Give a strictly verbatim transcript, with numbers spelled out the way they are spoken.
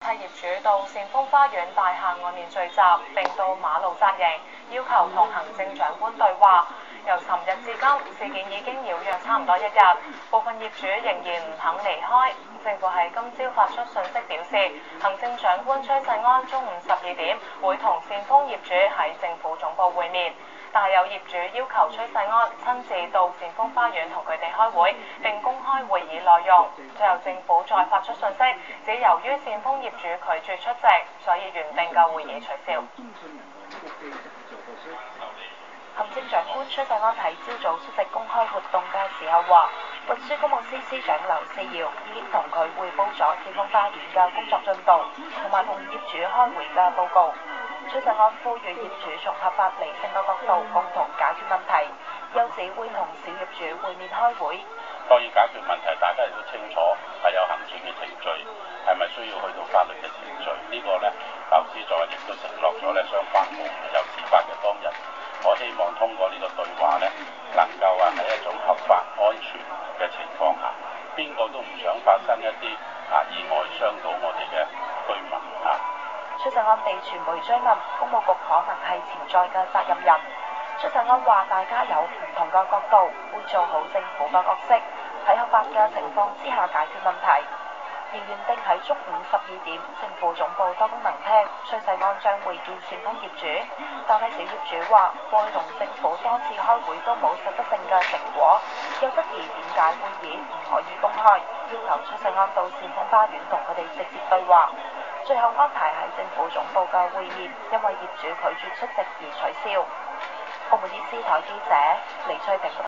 係業主到善豐花園大廈外面聚集，並到馬路紮營，要求同行政長官對話。由尋日至今，事件已經擾攘差唔多一日，部分業主仍然唔肯離開。政府喺今朝發出訊息表示，行政長官崔世安中午十二點會同善豐業主喺政府總部會面，但係有業主要求崔世安親自到善豐花園同佢哋開會，並公開會議內容。最後政府再發出訊息，指由於善豐業主拒絕出席，所以原定嘅會議取消。行政長官崔世安喺朝早出席公開活動嘅時候話，運輸公務司司長劉思堯已經同佢匯報咗善豐花園嘅工作進度，同埋同業主開會嘅報告。崔世安呼籲業主從合法理性嘅角度共同解決問題，又指會同小業主會面開會。 當然解決問題，大家亦都清楚係有行政嘅程序，係咪需要去到法律嘅程序？這個、呢個咧，劉司長亦都承諾咗咧，相關部門由事發嘅當日，我希望通過呢個對話咧，能夠啊喺一種合法安全嘅情況下，邊個都唔想發生一啲啊意外傷到我哋嘅居民啊。 崔世安被傳媒追問公務局可能係潛在嘅責任人，崔世安話大家有唔同嘅角度，會做好政府嘅角色，喺合法嘅情況之下解決問題。而原定喺中午十二點政府總部多功能廳，崔世安將會見善豐業主，但係小業主話過去同政府多次開會都冇實質性嘅成果，又質疑點解會議唔可以公開，要求崔世安到善豐花園同佢哋直接對話。最後安排喺政府總部嘅會面，因為業主拒絕出席而取消。澳門電視台記者李翠萍。